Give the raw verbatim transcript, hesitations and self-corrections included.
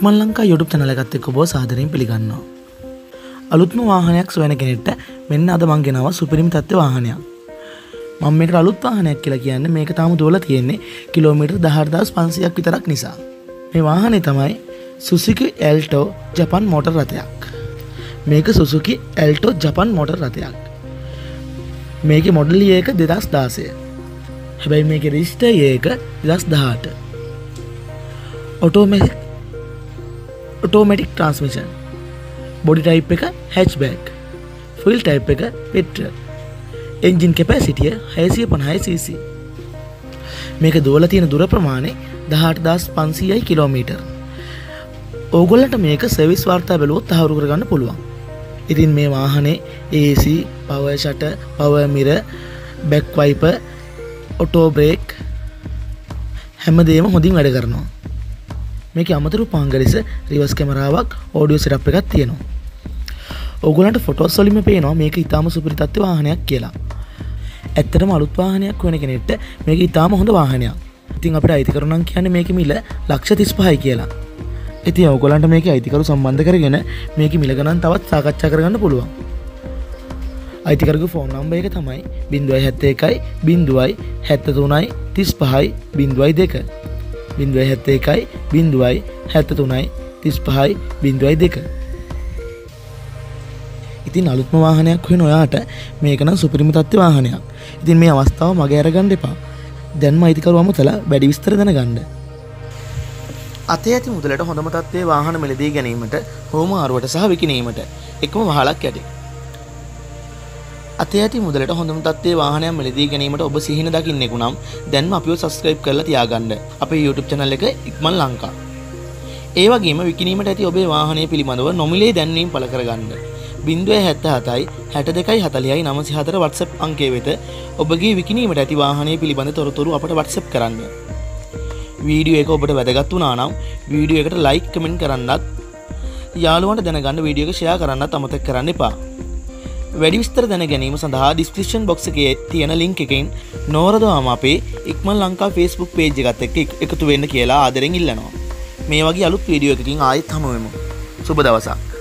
ඉක්මන් Lanka YouTube channel එකත් එක්ක ඔබ සාදරයෙන් පිළිගන්නවා. අලුත්ම වාහනයක් සොයන කෙනෙක්ට මෙන්න අද මම ගෙනාවා සුපිරිම තත්ත්වයේ වාහනයක්. මම මේකට අලුත් වාහනයක් කියලා කියන්නේ මේක තාම දුවලා තියෙන්නේ කිලෝමීටර් දහහදාස් පන්සීයක් විතරක් නිසා. මේ වාහනේ තමයි Suzuki Alto ජපන් මෝටර් රථයක්. මේක Suzuki Alto ජපන් මෝටර් රථයක්. මේකේ මොඩල් එක දෙදාස් දාසය. හැබැයි මේකේ රෙජිස්ටර් එක දෙදාස් දහඅට. Automatic automatic transmission. Body type එක hatchback. Fuel type එක petrol. Engine capacity හයසිය පනහයි සීසී. මේක දුවලා තියෙන දුර ප්‍රමාණය දහඅටදාස් පන්සීයයි කිලෝමීටර්. ඕගොල්ලන්ට මේක සර්විස් වාර්තා බැලුවොත් තහවුරු කරගන්න පුළුවන්. ඉතින් මේ වාහනේ A C, power shutter, power mirror, back wiper, auto brake හැමදේම හොඳින් වැඩ කරනවා. මේකේ අමතර පාංගලිස රිවර්ස් කැමරාවක් ඔඩියෝ සෙටප් එකක් තියෙනවා. ඕගොල්ලන්ට ෆොටෝස් වලින්ම පේනවා මේක ඊටාම සුපිරි තත්ත්වයේ වාහනයක් කියලා. ඇත්තටම අලුත් වාහනයක් වෙන කෙනෙක්ට මේක ඊටාම හොඳ වාහනයක්. ඉතින් අපිට අයිතිකරු නම් කියන්නේ මේකේ මිල ලක්ෂ තිස් පහයි කියලා. ඉතින් ඕගොල්ලන්ට මේකේ අයිතිකරු සම්බන්ධ කරගෙන මේකේ මිල ගණන් තවත් සාකච්ඡා කරගන්න පුළුවන්. අයිතිකරුගේ ෆෝන් නම්බර් එක තමයි ज़ीरो सात एक ज़ीरो सात तीन तीस पाँच ज़ीरो दो ज़ीरो सात एक ज़ीरो सात तीन तीस पाँच ज़ीरो दो. ඉතින් අලුත්ම වාහනයක් වෙන ඔයාට මේක නම් සුපිරිම තත්ත්වයේ වාහනයක්. ඉතින් මේ අවස්ථාව මගේ අරගන්න එපා. දැන්ම අයිතිකරු අමතලා වැඩි විස්තර දැනගන්න. අතේ ඇති මුදලට හොඳම තත්ත්වයේ වාහන මිලදී ගැනීමට හෝම ආරුවට සහ විකිණීමට එකම වහලක් යටි. අතේ ඇති මුදලට හොඳම තත්ත්වයේ වාහනයක් මිලදී ගැනීමට ඔබ සිහින දකින්නෙකු නම් දැන්ම අපිව subscribe කරලා තියාගන්න. අපේ YouTube channel එක ඉක්මන් ලංකා. ඒ වගේම විකිණීමට ඇති ඔබේ වාහනය පිළිබඳව නොමිලේ දැන්වීම් පළ කරගන්න. ज़ीरो सात सात साठ दो चालीस नौ चार WhatsApp අංකය වෙත ඔබගේ විකිණීමට ඇති වාහනය පිළිබඳ තොරතුරු අපට WhatsApp කරන්න. වීඩියෝ එක ඔබට වැදගත් වුණා නම් වීඩියෝ එකට like comment කරන්නත් යාළුවන්ට දැනගන්න වීඩියෝ එක share කරන්නත් අමතක කරන්න එපා. වැඩි විස්තර දැන ගැනීම සඳහා description box එකේ තියෙන link එකෙන් නොවරදවාම අපේ ඉක්මන් ලංකා Facebook page එකත් එක්ක එකතු වෙන්න කියලා ආදරෙන් ඉල්ලනවා. මේ වගේ අලුත් වීඩියෝ එකකින් ආයෙත් හමු වෙමු. සුබ දවසක්.